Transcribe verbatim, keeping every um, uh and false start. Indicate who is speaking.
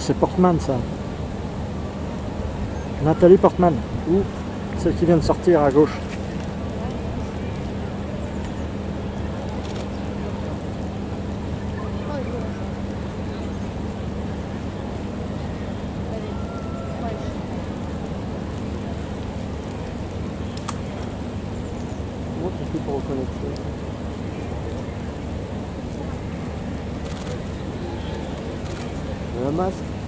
Speaker 1: c'est Portman, ça. Nathalie Portman. Ou celle qui vient de sortir à gauche. Comment tu fais pour reconnaître ça? Le masque.